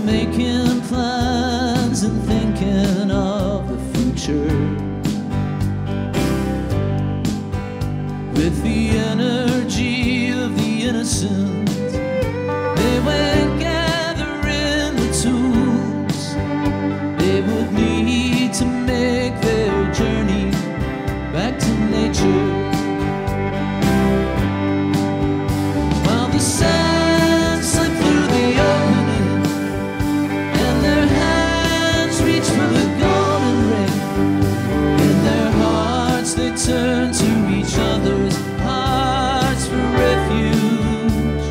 making plans and thinking of the future. With the energy of the innocent, they went gathering the tools they would need to make their journey back to nature. While the sand slipped through the opening and their hands reached for the golden ring, in their hearts they turned to each other's hearts for refuge.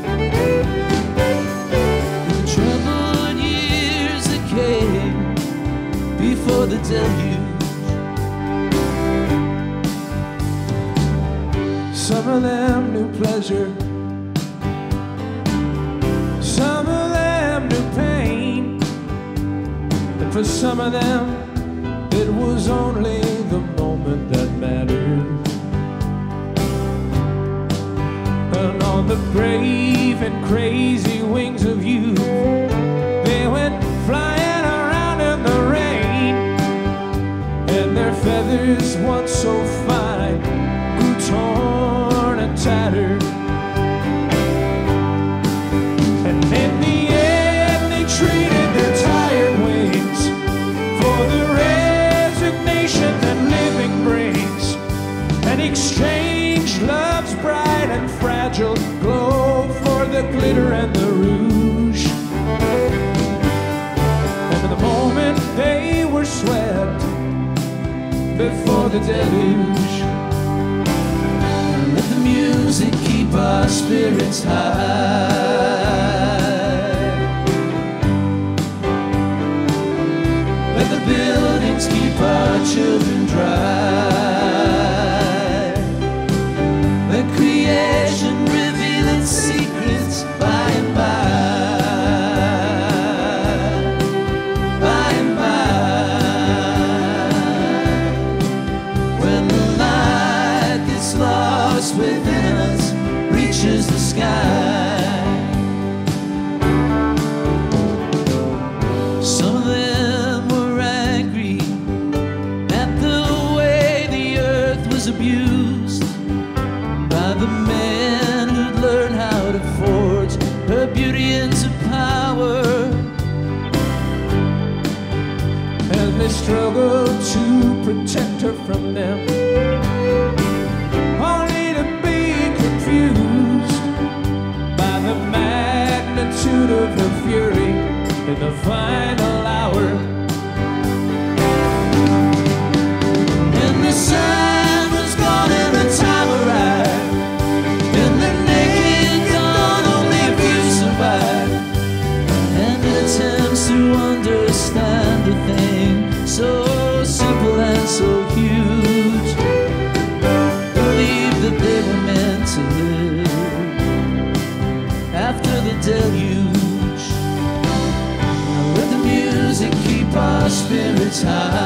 The troubled years that came before the deluge. Some of them knew pleasure, some of them knew pain, and for some of them it was only the moment that mattered. And on the brave and crazy wings of youth, they went flying around in the rain, and their feathers, once so fine, grew torn and tattered. And in the end they traded their tired wings for the resignation that living brings, and exchanged love's bright and fragile glow for the glitter and the rouge. And for the moment they were swept before the deluge. Let the music keep our spirits high. Let the buildings keep our children dry. Let creation reveal its secrets by and by. By and by. When the light gets lost within us reaches the sky. Some of them were angry at the way the earth was abused by the men who'd learned how to forge her beauty into power. And they struggled to protect her from them, only to be confused by the magnitude of her fury in the final hour. And the sun was gone and the time arrived. In the naked dawn only a few survived. And in attempts to understand a thing so simple and so huge, believed that they were meant to live after the deluge. Let the music keep our spirits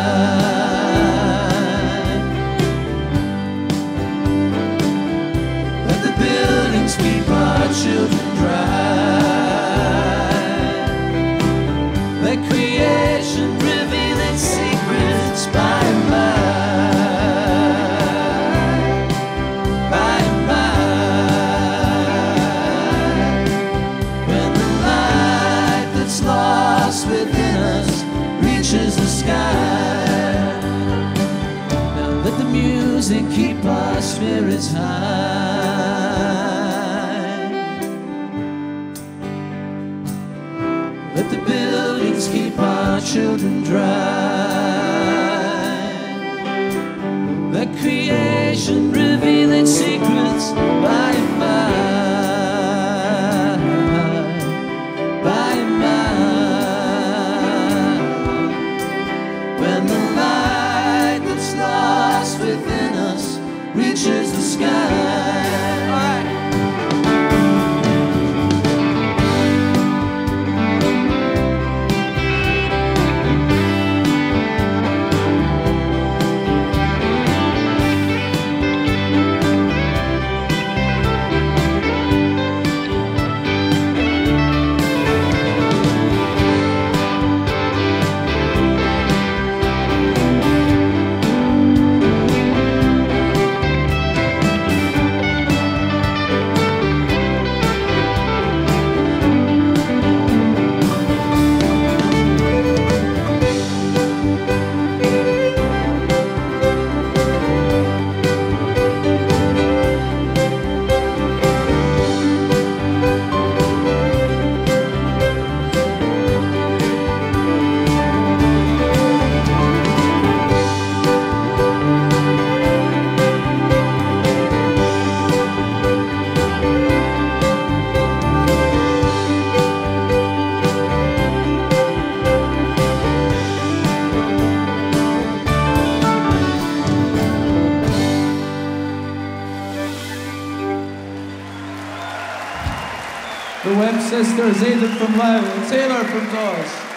high. Let the buildings keep our children dry. Let creation reveal its secrets by and by. By and by. When the light that's lost within us reaches the sky. Now let the music keep our spirits high. Let the buildings keep our children dry. Let creation reveal its secrets by and by. By and by. When the light that's lost within us reaches the sky. the Webb sisters, Aidan from Lowe, Taylor from Dawes.